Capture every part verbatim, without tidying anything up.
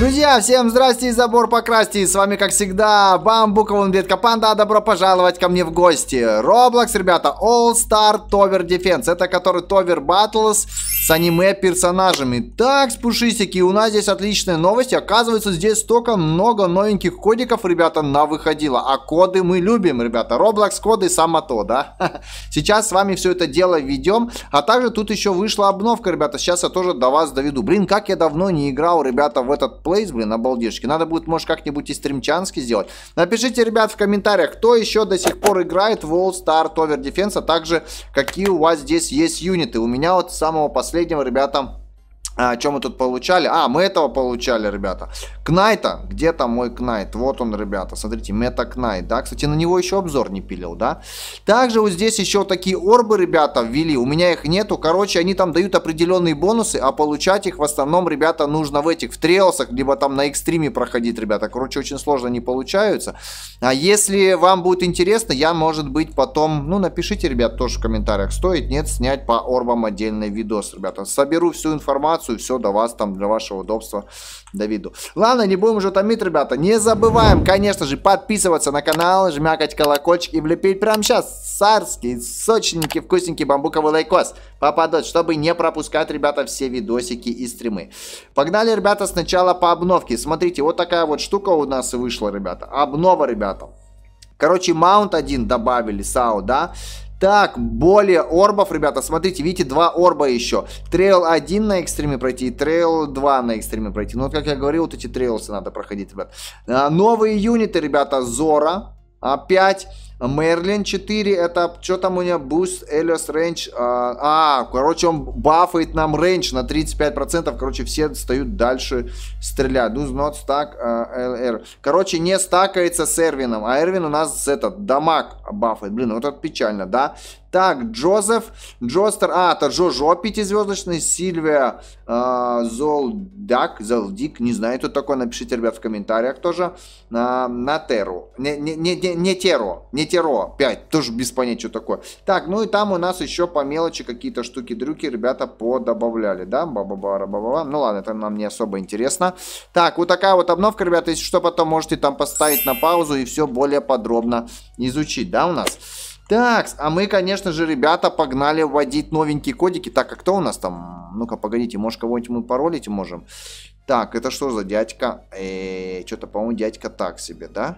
Друзья, всем здрасте и забор покрасьте. С вами, как всегда, Бамбуковый Ветка Панда. Добро пожаловать ко мне в гости. Roblox, ребята, All Star Tower Defense. Это который Tower Battles с аниме-персонажами. Так, спушистики, у нас здесь отличная новость. Оказывается, здесь столько много новеньких кодиков, ребята, навыходило. А коды мы любим, ребята. Roblox коды само то, да? Сейчас с вами все это дело ведем. А также тут еще вышла обновка, ребята. Сейчас я тоже до вас доведу. Блин, как я давно не играл, ребята, в этот плейс, блин, обалдешки. Надо будет, может, как-нибудь и стримчанский сделать. Напишите, ребят, в комментариях, кто еще до сих пор играет в All Star Tower Defense, а также какие у вас здесь есть юниты. У меня вот с самого последнего, ребята, а, что мы тут получали? А, мы этого получали, ребята. Кнайта. Где там мой Кнайт? Вот он, ребята. Смотрите, Мета Кнайт, да? Кстати, на него еще обзор не пилил, да? Также вот здесь еще такие орбы, ребята, ввели. У меня их нету. Короче, они там дают определенные бонусы, а получать их в основном, ребята, нужно в этих, в трейлсах, либо там на экстриме проходить, ребята. Короче, очень сложно не получаются. А если вам будет интересно, я, может быть, потом, ну, напишите, ребят, тоже в комментариях, стоит, нет, снять по орбам отдельный видос, ребята. Соберу всю информацию, все до вас там, для вашего удобства доведу. Ладно, не будем уже томить, ребята. Не забываем, конечно же, подписываться на канал, жмякать колокольчик и влепить прямо сейчас царский, сочненький, вкусненький бамбуковый лайкос попадать, чтобы не пропускать, ребята, все видосики и стримы. Погнали, ребята, сначала по обновке. Смотрите, вот такая вот штука у нас вышла, ребята. Обнова, ребята. Короче, маунт один добавили, САУ, да? Так, более орбов, ребята, смотрите, видите, два орба еще. Трейл один на экстриме пройти и трейл два на экстриме пройти. Ну, вот, как я говорил, вот эти трейлсы надо проходить, ребят. А, новые юниты, ребята, Зора пять, Мерлин четыре, это что там у него, Boost, Элиос, Range. А, а, короче, он бафает нам рейндж на тридцать пять процентов, короче, все встают дальше стрелять. Does not stack uh, эл эр. Короче, не стакается с Эрвином, а Эрвин у нас этот, дамаг бафает. Блин, вот это печально, да? Так, Джозеф, Джостер, а, это Джожо пятизвездочный, Сильвия, э, Золдак, Золдик, не знаю, кто такой, напишите, ребят, в комментариях тоже. На, на Теру, не, не, не, не, не Теро, не Теро, пять, тоже без понятия, что такое. Так, ну и там у нас еще по мелочи какие-то штуки-дрюки, ребята, подобавляли, да, ба-ба-ба-ба-ба-ба. Ну ладно, это нам не особо интересно. Так, вот такая вот обновка, ребята, если что, потом можете там поставить на паузу и все более подробно изучить, да, у нас. Так, а мы, конечно же, ребята, погнали вводить новенькие кодики. Так, а кто у нас там? Ну-ка, погодите, может, кого-нибудь мы паролить можем? Так, это что за дядька? Э-э, что-то, по-моему, дядька так себе, да?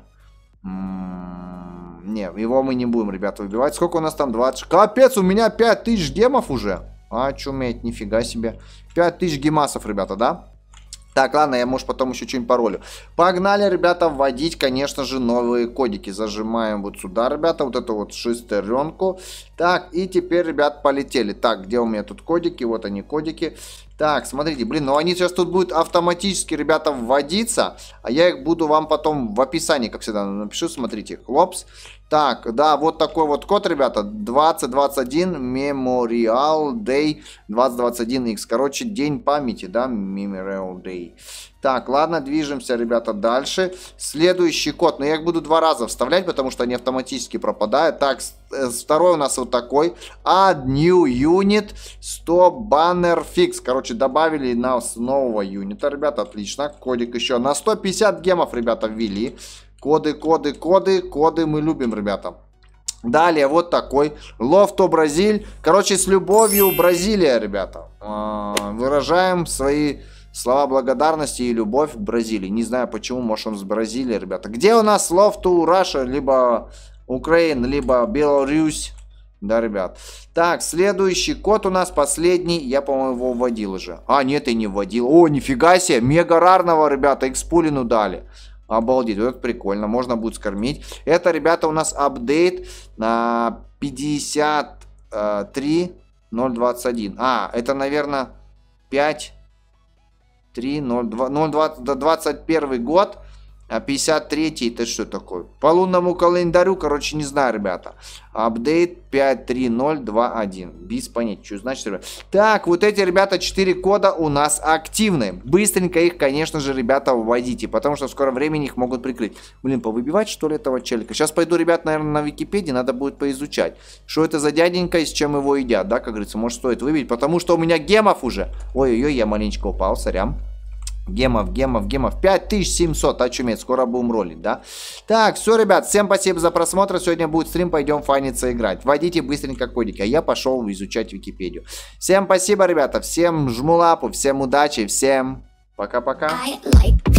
М-м-м, не, его мы не будем, ребята, выбивать. Сколько у нас там? двадцать. Капец, у меня пять тысяч гемов уже. А, чуметь, нифига себе. пять тысяч гемасов, ребята, да? Так, ладно, я, может, потом еще что-нибудь паролю. Погнали, ребята, вводить, конечно же, новые кодики. Зажимаем вот сюда, ребята, вот эту вот шестеренку. Так, и теперь, ребят, полетели. Так, где у меня тут кодики? Вот они, кодики. Так, смотрите, блин, ну они сейчас тут будут автоматически, ребята, вводиться. А я их буду вам потом в описании, как всегда, напишу, смотрите. Хлопс. Так, да, вот такой вот код, ребята, двадцать двадцать один Memorial Day двадцать двадцать один икс. Короче, день памяти, да, Memorial Day. Так, ладно, движемся, ребята, дальше. Следующий код, но я их буду два раза вставлять, потому что они автоматически пропадают. Так, второй у нас вот такой. Add new unit, stop banner fix. Короче, добавили нас нового юнита, ребята, отлично. Кодик еще на сто пятьдесят гемов, ребята, ввели. Коды, коды, коды, коды мы любим, ребята. Далее вот такой. Лофто Бразиль. Короче, с любовью Бразилия, ребята. Выражаем свои слова благодарности и любовь к Бразилии. Не знаю почему, может он с Бразилии, ребята. Где у нас Лофто Раша, либо Украина, либо Беларусь. Да, ребят. Так, следующий код у нас последний. Я, по-моему, его вводил уже. А, нет, и не вводил. О, нифига себе. Мега рарного, ребята, экспулину дали. Обалдеть, вот это прикольно, можно будет скормить. Это, ребята, у нас апдейт на пятьдесят три ноль двадцать один. А, это, наверное, пять три ноль двадцать первый год. А пятьдесят третий это что такое? По лунному календарю, короче, не знаю, ребята. Апдейт пять три ноль два один. Без понятия, что значит, ребята. Так, вот эти, ребята, четыре кода у нас активны. Быстренько их, конечно же, ребята, вводите, потому что в скором времени их могут прикрыть. Блин, повыбивать, что ли, этого челика? Сейчас пойду, ребят, наверное, на Википедии, надо будет поизучать. Что это за дяденька и с чем его едят, да, как говорится, может, стоит выбить, потому что у меня гемов уже. Ой-ой-ой, я маленечко упал, сорям. Гемов, гемов, гемов. пять тысяч семьсот. Очуметь, скоро будем ролить, да? Так, все, ребят, всем спасибо за просмотр. Сегодня будет стрим, пойдем фаниться играть. Вводите быстренько кодики, а я пошел изучать Википедию. Всем спасибо, ребята, всем жму лапу, всем удачи, всем пока-пока.